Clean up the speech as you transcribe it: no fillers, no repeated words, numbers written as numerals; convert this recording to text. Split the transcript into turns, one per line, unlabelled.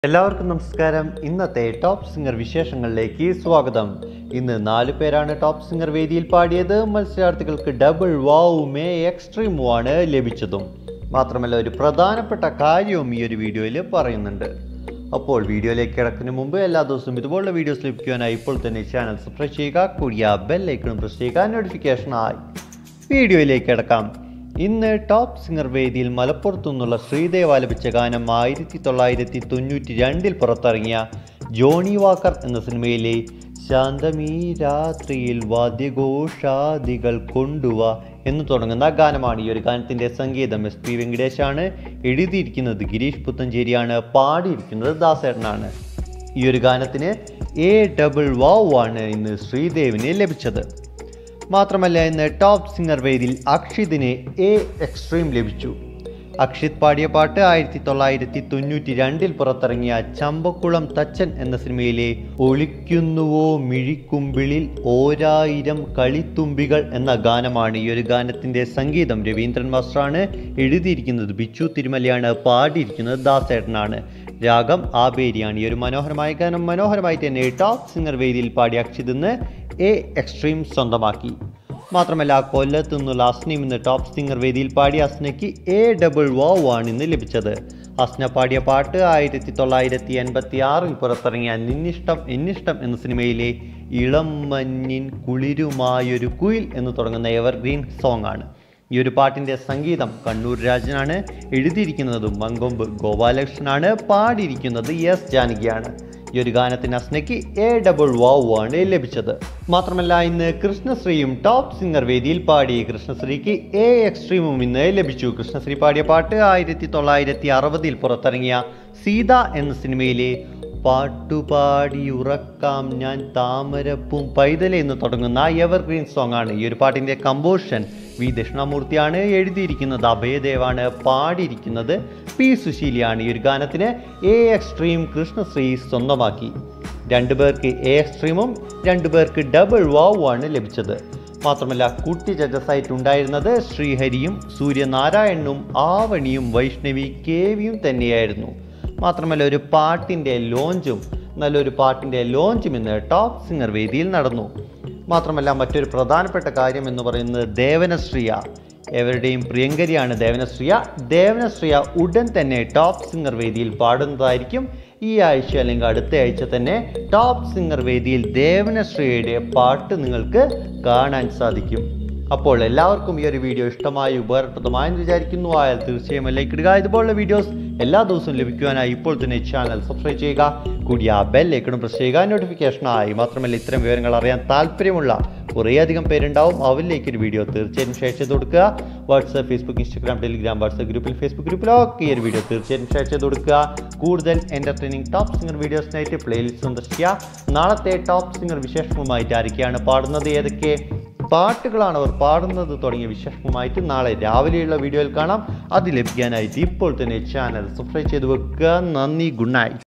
എല്ലാവർക്കും നമസ്കാരം. ഇന്നത്തെ ടോപ്പ് സിംഗർ വിശേഷങ്ങളിലേക്ക് സ്വാഗതം. ഇന്ന് 4 പേരാണ് ടോപ്പ് സിംഗർ വേദിയിൽ പാടിയത്. മത്സരാർത്ഥികൾക്ക് ഡബിൾ വാവും എക്സ്ട്രീമുമാണ് ലഭിച്ചതും. മാത്രമല്ല ഒരു പ്രധാനപ്പെട്ട കാര്യവും ഈ ഒരു വീഡിയോയിൽ പറയുന്നുണ്ട്. അപ്പോൾ വീഡിയോയിലേക്ക് കിടക്കുന്നതിന് മുമ്പ് എല്ലാ ദിവസവും ഇതുപോലുള്ള വീഡിയോസ് ലഭിക്കുവാനായി ഇപ്പോൾ തന്നെ ചാനൽ സബ്സ്ക്രൈബ് ചെയ്യുക, കൂടിയ ബെൽ ഐക്കണും പ്രസ് ചെയ്യുക നോട്ടിഫിക്കേഷനായി. വീഡിയോയിലേക്ക് കിടക്കാം. ഇന്ന് ടോപ്പ് സിംഗർ വേദിയിൽ മലപ്പുറത്തു നിന്നുള്ള ശ്രീദേവ് ആലപിച്ച ഗാനം 1992 പുറത്തിറങ്ങിയ ജോണി വാക്കർ എന്ന സിനിമയിലെ ശാന്തമീ രാത്രിയിൽ വാദ്യഘോഷാദികൾ കൊണ്ടുവാ എന്ന് തുടങ്ങുന്ന ഗാനമാണ്. ഈ ഒരു ഗാനത്തിൻ്റെ സംഗീതം SP വെങ്കടേഷാണ്, എഴുതിയിരിക്കുന്നത് ഗിരീഷ് പുത്തഞ്ചേരിയാണ്, പാടിയിരിക്കുന്നത് ദാസേട്ടനാണ്. ഈ ഒരു ഗാനത്തിന് ഡബിൾ വാവ് ആണ് ഇന്ന് ശ്രീദേവിന് ലഭിച്ചത്. മാത്രമല്ല ഇന്ന് ടോപ്പ് സിംഗർ വേദിയിൽ അക്ഷിതിന് എക്സ്ട്രീം ലഭിച്ചു. അക്ഷിത് പാടിയ പാട്ട് 1992 പുറത്തിറങ്ങിയ ചമ്പക്കുളം തച്ചൻ എന്ന സിനിമയിലെ ഒളിക്കുന്നുവോ മിഴിക്കുമ്പിളിൽ 1000 കളിത്തുമ്പികൾ എന്ന ഗാനമാണ്. ഈ ഒരു ഗാനത്തിൻ്റെ സംഗീതം രവീന്ദ്രൻ മാസ്റ്ററാണ്, എഴുതിയിരിക്കുന്നത് ബിച്ചു തിരുമലയാണ്, പാടിയിരിക്കുന്നത് ദാസേട്ടനാണ്, രാഗം ആബേരിയാണ്. ഈ ഒരു മനോഹരമായ ഗാനം മനോഹരമായി തന്നെ ടോപ്പ് സിംഗർ വേദിയിൽ പാടിയ അക്ഷിത് ഇന്ന് എക്സ്ട്രീം സ്വന്തമാക്കി. മാത്രമല്ല കൊല്ലത്തു നിന്നുള്ള അസ്നയും ഇന്ന് ടോപ്പ് സിംഗർ വേദിയിൽ പാടിയ അസ്നയ്ക്ക് ഡബിൾ വാവ് ആണ് ഇന്ന് ലഭിച്ചത്. അസ്ന പാടിയ പാട്ട് 1986 പുറത്തിറങ്ങിയ നിന്നിഷ്ടം എന്നിഷ്ടം എന്ന സിനിമയിലെ ഇളം മഞ്ഞിൻ കുളിരുമായൊരു കുയിൽ എന്ന് തുടങ്ങുന്ന എവർഗ്രീൻ സോങ് ആണ്. ഈ ഒരു പാട്ടിൻ്റെ സംഗീതം കണ്ണൂർ രാജനാണ്, എഴുതിയിരിക്കുന്നത് മങ്കൊമ്പ് ഗോപാലകൃഷ്ണനാണ്, പാടിയിരിക്കുന്നത് S ജാനകിയാണ്. ഈ ഒരു ഗാനത്തിന് അസ്നയ്ക്ക് ഡബിൾ വാവ് ആണ് ലഭിച്ചത്. മാത്രമല്ല ഇന്ന് കൃഷ്ണശ്രീയും ടോപ്പ് സിംഗർ വേദിയിൽ പാടി. കൃഷ്ണശ്രീക്ക് എക്സ്ട്രീമും ഇന്ന് ലഭിച്ചു. കൃഷ്ണശ്രീ പാടിയ പാട്ട് 1960 പുറത്തിറങ്ങിയ സീത എന്ന സിനിമയിലെ പാട്ടുപാടി ഉറക്കാം ഞാൻ താമരപ്പും പൈതലെ എന്ന് തുടങ്ങുന്ന എവർഗ്രീൻ സോങ് ആണ്. ഈ ഒരു പാട്ടിൻ്റെ കമ്പോസിഷൻ വി ദക്ഷിണാമൂർത്തിയാണ്, എഴുതിയിരിക്കുന്നത് അഭയദേവാണ്, പാടിയിരിക്കുന്നത് P സുശീലിയാണ്. ഈ ഒരു ഗാനത്തിന് എക്സ്ട്രീം കൃഷ്ണശ്രീ സ്വന്തമാക്കി. 2 പേർക്ക് എക്സ്ട്രീമും 2 പേർക്ക് ഡബിൾ വാവ് ആണ് ലഭിച്ചത്. മാത്രമല്ല കുട്ടി ജഡ്ജസായിട്ട് ഉണ്ടായിരുന്നത് ശ്രീഹരിയും സൂര്യനാരായണനും ആവണിയും വൈഷ്ണവി കേവിയും തന്നെയായിരുന്നു. മാത്രമല്ല ഒരു പാട്ടിൻ്റെ ലോഞ്ചും നല്ലൊരു പാട്ടിൻ്റെ ലോഞ്ചും ഇന്ന് ടോപ്പ് സിംഗർ വേദിയിൽ നടന്നു. മാത്രമല്ല മറ്റൊരു പ്രധാനപ്പെട്ട കാര്യം എന്ന് പറയുന്നത് ദേവനശ്രീയ, എവരുടെയും പ്രിയങ്കരിയാണ് ദേവനശ്രീയ ഉടൻ തന്നെ ടോപ്പ് സിംഗർ വേദിയിൽ പാടുന്നതായിരിക്കും. ഈ ആഴ്ച അല്ലെങ്കിൽ അടുത്ത ആഴ്ച തന്നെ ടോപ്പ് സിംഗർ വേദിയിൽ ദേവനശ്രീയുടെ പാട്ട് നിങ്ങൾക്ക് കാണാൻ സാധിക്കും. അപ്പോൾ എല്ലാവർക്കും ഈ ഒരു വീഡിയോ ഇഷ്ടമായി ഉപകാരപ്രദമായെന്ന് വിചാരിക്കുന്നു. ആയാൽ തീർച്ചയായും ലൈക്ക് ഇടുക. ഇതുപോലുള്ള വീഡിയോസ് എല്ലാ ദിവസവും ലഭിക്കുവാനായി ഇപ്പോൾ തന്നെ ചാനൽ സബ്സ്ക്രൈബ് ചെയ്യുക, കൂടി ആ ബെൽ ഐക്കണും പ്രസ് ചെയ്യുക നോട്ടിഫിക്കേഷനായി. മാത്രമല്ല ഇത്തരം വിവരങ്ങൾ അറിയാൻ താല്പര്യമുള്ള കുറേയധികം പേരുണ്ടാവും, അവരിലേക്ക് ഒരു വീഡിയോ തീർച്ചയായും ഷെയർ ചെയ്ത് കൊടുക്കുക. WhatsApp, Facebook, Instagram, Telegram, WhatsApp ഗ്രൂപ്പിൽ, ഫേസ്ബുക്ക് ഗ്രൂപ്പിലൊക്കെ ഈ ഒരു വീഡിയോ തീർച്ചയായും ഷെയർ ചെയ്ത് കൊടുക്കുക. കൂടുതൽ എൻ്റർടൈനിങ് ടോപ്പ് സിംഗർ വീഡിയോസിനായിട്ട് പ്ലേലിസ്റ്റ് സന്ദർശിക്കുക. നാളത്തെ ടോപ്പ് സിംഗർ വിശേഷവുമായിട്ട് ആരൊക്കെയാണ് പാടുന്നത്, ഏതൊക്കെ പാട്ടുകളാണ് അവർ പാടുന്നത് തുടങ്ങിയ വിശേഷവുമായിട്ട് നാളെ രാവിലെയുള്ള വീഡിയോയിൽ കാണാം. അത് ലഭിക്കാനായിട്ട് ഇപ്പോൾ തന്നെ ചാനൽ സബ്സ്ക്രൈബ് ചെയ്ത് വെക്കുക. നന്ദി, ഗുഡ് നൈറ്റ്.